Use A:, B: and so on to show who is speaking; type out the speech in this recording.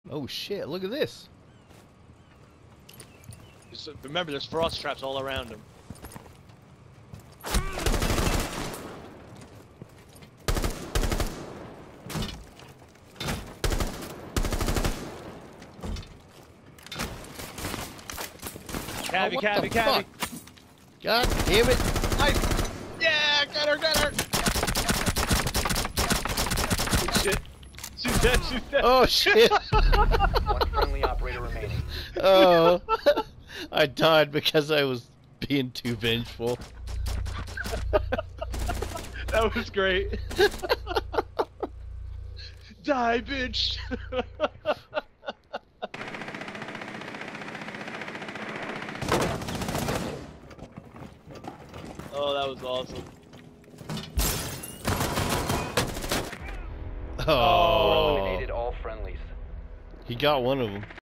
A: Oh shit, look at this.
B: Just remember, there's frost traps all around him. Cabby,
A: what
B: cabby,
A: the
B: cabby.
A: fuck? God damn it.
B: Yeah, got her, got her. Good shit. She's dead, she's dead.
A: Oh shit.
C: One friendly operator remaining.
A: Oh. I died because I was being too vengeful.
B: That was great. Die, bitch. Oh, that was awesome.
A: Oh.
C: Eliminated all friendlies.
A: He got one of them.